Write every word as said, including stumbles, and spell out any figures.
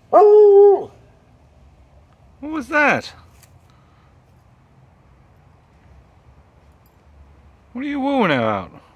Oh! What was that? What are you wooing about?